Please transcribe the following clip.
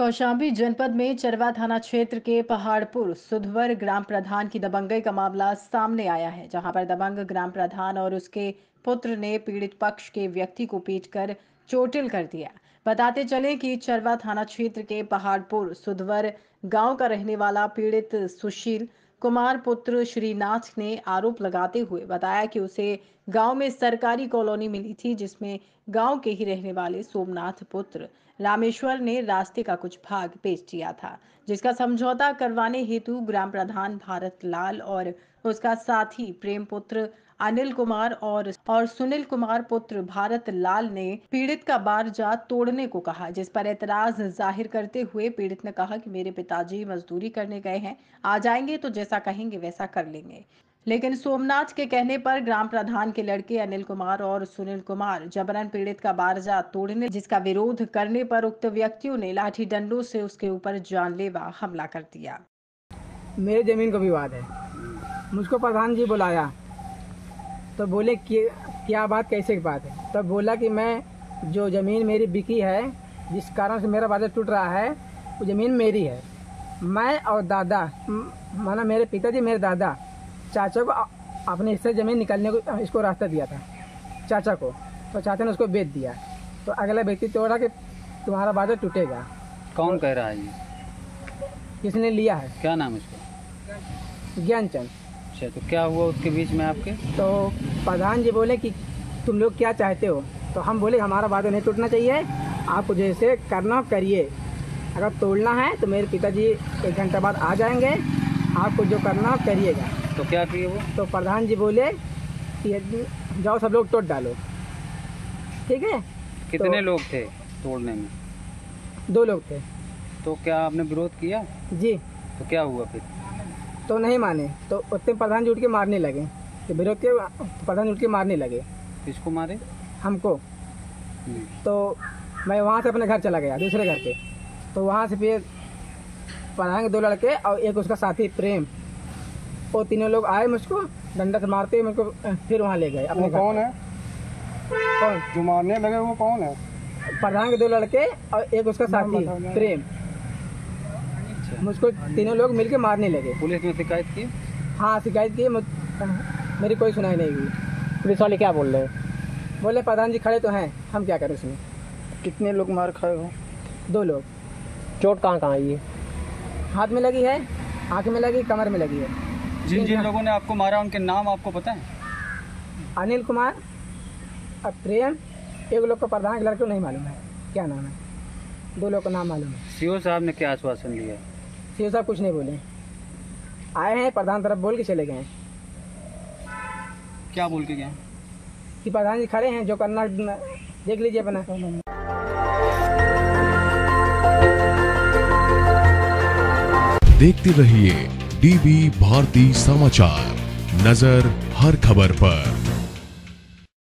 कौशाम्बी जनपद में चरवा थाना क्षेत्र के पहाड़पुर सुधवर ग्राम प्रधान की दबंगई का मामला सामने आया है, जहां पर दबंग ग्राम प्रधान और उसके पुत्र ने पीड़ित पक्ष के व्यक्ति को पीटकर चोटिल कर दिया। बताते चले कि चरवा थाना क्षेत्र के पहाड़पुर सुधवर गांव का रहने वाला पीड़ित सुशील कुमार पुत्र श्रीनाथ ने आरोप लगाते हुए बताया कि उसे गांव में सरकारी कॉलोनी मिली थी, जिसमें गांव के ही रहने वाले सोमनाथ पुत्र रामेश्वर ने रास्ते का कुछ भाग बेच दिया था, जिसका समझौता करवाने हेतु ग्राम प्रधान भारत लाल और उसका साथी प्रेम पुत्र अनिल कुमार और सुनील कुमार पुत्र भारत लाल ने पीड़ित का बारजा तोड़ने को कहा, जिस पर एतराज जाहिर करते हुए पीड़ित ने कहा कि मेरे पिताजी मजदूरी करने गए हैं, आ जाएंगे तो जैसा कहेंगे वैसा कर लेंगे। लेकिन सोमनाथ के कहने पर ग्राम प्रधान के लड़के अनिल कुमार और सुनील कुमार जबरन पीड़ित का बारजा तोड़ने, जिसका विरोध करने पर उक्त व्यक्तियों ने लाठी डंडों से उसके ऊपर जानलेवा हमला कर दिया। मेरे जमीन का विवाद है, मुझको प्रधान जी बुलाया तो बोले कि क्या बात, कैसे की बात है। तब बोला कि मैं जो ज़मीन मेरी बिकी है, जिस कारण से मेरा बाजार टूट रहा है, वो ज़मीन मेरी है। मैं और दादा, माना मेरे पिताजी, मेरे दादा चाचा को अपने हिस्से ज़मीन निकालने को इसको रास्ता दिया था चाचा को, तो चाचा ने उसको बेच दिया। तो अगला व्यक्ति तोड़ा कि तुम्हारा बाजार टूटेगा। कौन कह रहा है ये? किसने लिया है? क्या नाम है इसका? ज्ञानचंद। अच्छा, तो क्या हुआ उसके बीच में आपके? तो प्रधान जी बोले कि तुम लोग क्या चाहते हो? तो हम बोले हमारा बाजार नहीं टूटना चाहिए, आपको जैसे करना हो करिए, अगर तोड़ना है तो मेरे पिताजी 1 घंटा बाद आ जाएंगे, आपको जो करना हो करिएगा। तो क्या किए वो? तो प्रधान जी बोले कि जाओ सब लोग तोड़ डालो। ठीक है। कितने तो लोग थे तोड़ने में? 2 लोग थे। तो क्या आपने विरोध किया? जी। तो क्या हुआ फिर? तो नहीं माने, तो उतने प्रधान जी उठ के मारने लगे। तो विरोध के प्रधान उठ के मारने लगे। किसको मारे? हमको। तो मैं वहाँ से अपने घर चला गया, दूसरे घर पे। तो वहाँ से फिर प्रधान के 2 लड़के और एक उसका साथी प्रेम, वो तीनों लोग आए, मुझको डंडा से मारते हुए मुझको फिर वहाँ ले गए अपने घर। कौन है? कौन जो मारने लगे वो कौन है? प्रधान के 2 लड़के और एक उसका साथी प्रेम। मुझको तीनों लोग मिलके मारने लगे। पुलिस में शिकायत की? हाँ, शिकायत की, मेरी कोई सुनाई नहीं हुई। पुलिस वाले क्या बोल रहे हैं? बोले प्रधान जी खड़े तो हैं, हम क्या करें उसमें। कितने लोग मार खाए हो? 2 लोग। चोट कहाँ कहाँ आई है? हाथ में लगी है, आँख में लगी, कमर में लगी है। जिन जिन लोगों ने आपको मारा उनके नाम आपको पता है? अनिल कुमार और प्रेम। एक लोग को प्रधान के लड़के को नहीं मालूम है क्या नाम है, 2 लोग का नाम मालूम है। सीओ साहब ने क्या आश्वासन दिया? सीओ साहब कुछ नहीं बोले, आए हैं प्रधान तरफ बोल के चले गए। क्या बोल के गए? कि प्रधान जी खड़े हैं, जो करना देख लीजिए अपना। देखते रहिए डीवी भारती समाचार, नजर हर खबर पर।